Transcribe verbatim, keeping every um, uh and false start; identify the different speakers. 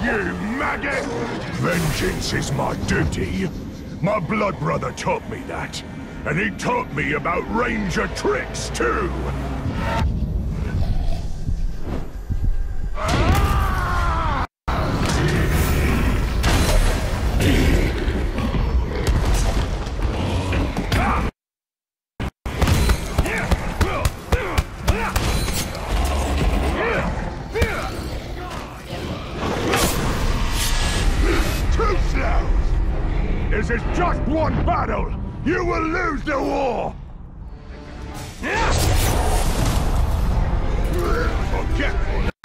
Speaker 1: You maggot! Vengeance is my duty. My blood brother taught me that. And he taught me about ranger tricks, too! Too slow! This is just one battle! You will lose the war! Forgetful.